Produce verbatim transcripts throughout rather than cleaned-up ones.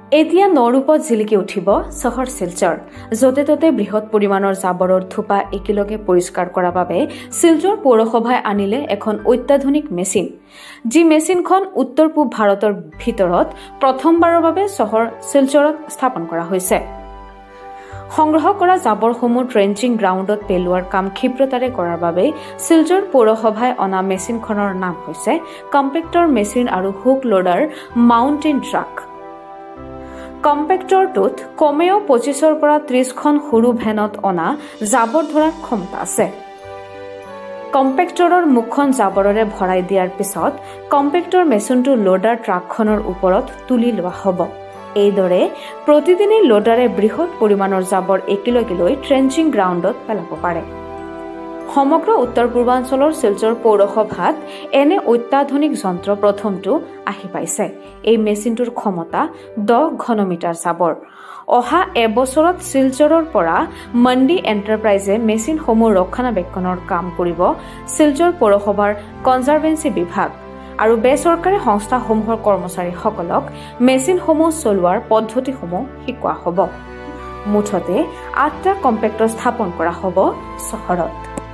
এতিয়া নৰূপত জিলিকি উঠিব চহৰ শিলচৰ যতে ততে বৃহৎ পৰিমাণৰ জাবৰৰ থোপা একেলগে পৰিষ্কাৰ কৰাৰ বাবে শিলচৰ পৌৰসভাই আনিলে এখন অত্যাধুনিক মেচিন যি মেচিনখন উত্তৰ পূব ভাৰতৰ ভিতৰত প্ৰথমবাৰৰ বাবে চহৰ শিলচৰত স্থাপন কৰা হৈছে। সংগ্ৰহ কৰা জাবৰসমূহ ট্ৰেঞ্চিং গ্ৰাউণ্ডত পেলোৱাৰ কাম ক্ষিপ্ৰতাৰে কৰাৰ বাবে শিলচৰ পৌৰসভাই অনা মেচিনখনৰ নাম হৈছে কম্পেক্টৰ মেচিন আৰু হুক লোডাৰ মাউণ্টেইন ট্ৰাক। কম্পেক্টৰটোত কমেও পঁচিছৰ পৰা ত্ৰিছখন সৰু ভেনত অনা জাবৰ ধৰাৰ ক্ষমতা আছে। কম্পেক্টৰৰ মুখখন জাবৰেৰে ভৰাই দিয়াৰ পিছত কম্পেক্টৰ মেচিনটো লোডাৰ ট্ৰাকখনৰ ওপৰত তুলি লোৱা হ'ব। এইদৰে প্ৰতিদিনে লোডাৰে বৃহৎ পৰিমাণৰ জাবৰ একেলগে লৈ ট্ৰেঞ্চিং গ্ৰাউণ্ডত পেলাব পাৰে। সমগ্ৰ উত্তৰ পূৰ্বাঞ্চলৰ শিলচৰ পৌৰসভাত এনে অত্যাধুনিক যন্ত্ৰ প্ৰথমটো আহি পাইছে। এই মেচিনটোৰ ক্ষমতা দহ ঘনমিটাৰ জাবৰ। অহা এবছৰত শিলচৰৰ পৰা মণ্ডি এণ্টাৰপ্ৰাইজে মেচিনসমূহ ৰক্ষণাবেক্ষণৰ কাম কৰিব। শিলচৰ পৌৰসভাৰ কনজাৰভেন্সি বিভাগ আৰু বেচৰকাৰী সংস্থাসমূহৰ কৰ্মচাৰীসকলক মেচিনসমূহ চলোৱাৰ পদ্ধতিসমূহ শিকোৱা হ'ব। মুঠতে আঠটা কম্পেক্টৰ স্থাপন কৰা হ'ব চহৰত।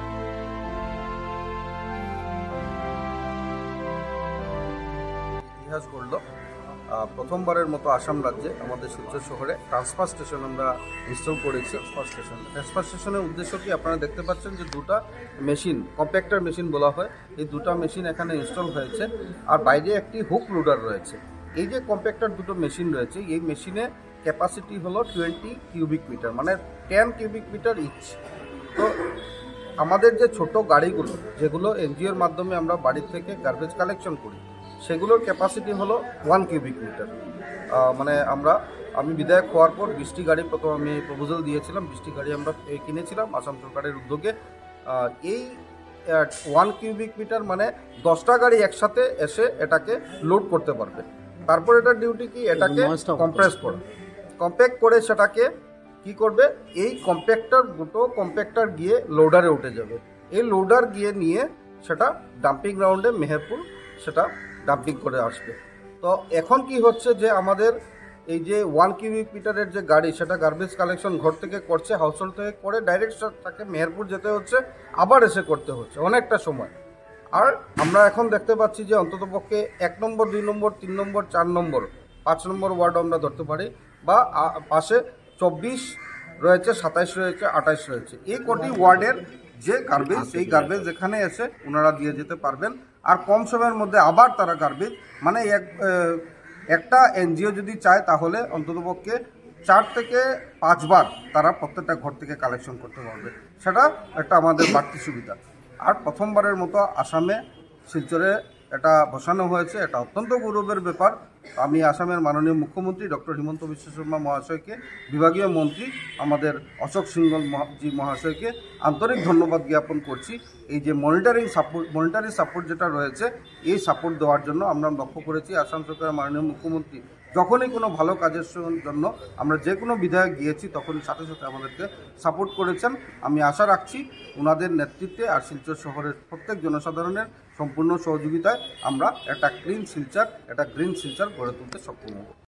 ইতিহাস গড়ল প্রথমবারের মতো আসাম রাজ্যে আমাদের শিলচর শহরে ট্রান্সফার স্টেশন আমরা ইনস্টল করেছি। ট্রান্সফার স্টেশন ট্রান্সফার স্টেশনের উদ্দেশ্য কি, আপনারা দেখতে পাচ্ছেন যে দুটা মেশিন, কম্প্যাক্টর মেশিন বলা হয়, এই দুটা মেশিন এখানে ইনস্টল হয়েছে আর বাইরে একটি হুক লোডার রয়েছে। এই যে কম্প্যাক্টর দুটো মেশিন রয়েছে, এই মেশিনে ক্যাপাসিটি হলো টোয়েন্টি কিউবিক মিটার, মানে টেন কিউবিক মিটার ইচ। তো আমাদের যে ছোট গাড়িগুলো যেগুলো এনজিওর মাধ্যমে আমরা বাড়ির থেকে গার্বেজ কালেকশন করি, সেগুলোর ক্যাপাসিটি হলো ওয়ান কিউবিক মিটার। মানে আমরা আমি বিধায়ক হওয়ার পর বিশটি গাড়ি প্রথম আমি প্রপোজাল দিয়েছিলাম, বিশটি গাড়ি আমরা কিনেছিলাম আসাম সরকারের উদ্যোগে। এই ওয়ান কিউবিক মিটার মানে দশটা গাড়ি একসাথে এসে এটাকে লোড করতে পারবে। তারপর এটার ডিউটি কি, এটাকে কম্প্রেস করা, কম্প্যাক্ট করে সেটাকে কি করবে, এই কম্প্যাক্টর দুটো কম্প্যাক্টর গিয়ে লোডারে উঠে যাবে। এই লোডার গিয়ে নিয়ে সেটা ডাম্পিং গ্রাউন্ডে মেহেরপুর সেটা ডাম্পিং করে আসবে। তো এখন কি হচ্ছে যে আমাদের এই যে ওয়ান কিউবিক মিটারের যে গাড়ি, সেটা গার্বেজ কালেকশন ঘর থেকে করছে, হাউস হোল্ড থেকে করে ডাইরেক্ট তাকে মেহেরপুর যেতে হচ্ছে, আবার এসে করতে হচ্ছে অনেকটা সময়। আর আমরা এখন দেখতে পাচ্ছি যে অন্ততপক্ষে এক নম্বর, দুই নম্বর, তিন নম্বর, চার নম্বর, পাঁচ নম্বর ওয়ার্ড আমরা ধরতে পারি, বা পাশে চব্বিশ রয়েছে, সাতাইশ রয়েছে, আঠাইশ রয়েছে, এই কটি ওয়ার্ডের যে গার্বেজ, এই গার্বেজ যেখানে এসে ওনারা দিয়ে যেতে পারবেন। আর কম সময়ের মধ্যে আবার তারা গার্বেজ, মানে এক একটা এনজিও যদি চায় তাহলে অন্ততপক্ষে চার থেকে পাঁচবার তারা প্রত্যেকটা ঘর থেকে কালেকশন করতে পারবে। সেটা একটা আমাদের বাড়তি সুবিধা। আর প্রথমবারের মতো আসামে শিলচরে এটা বসানো হয়েছে, এটা অত্যন্ত গৌরবের ব্যাপার। আমি আসামের মাননীয় মুখ্যমন্ত্রী ডক্টর হিমন্ত বিশ্ব শর্মা মহাশয়কে, বিভাগীয় মন্ত্রী আমাদের অশোক সিংহল জি মহাশয়কে আন্তরিক ধন্যবাদ জ্ঞাপন করছি। এই যে মনিটরিং সাপোর্ট, মনিটারি সাপোর্ট যেটা রয়েছে, এই সাপোর্ট দেওয়ার জন্য আমরা লক্ষ্য করেছি আসাম সরকারের মাননীয় মুখ্যমন্ত্রী যখনই কোনো ভালো কাজের জন্য আমরা যে কোনো বিধায়ক গিয়েছি তখনই সাথে সাথে আমাদেরকে সাপোর্ট করেছেন। আমি আশা রাখছি ওনাদের নেতৃত্বে আর শিলচর শহরের প্রত্যেক জনসাধারণের সম্পূর্ণ সহযোগিতায় আমরা একটা ক্লিন শিলচর, একটা গ্রিন শিলচর গড়ে তুলতে সক্ষম হব।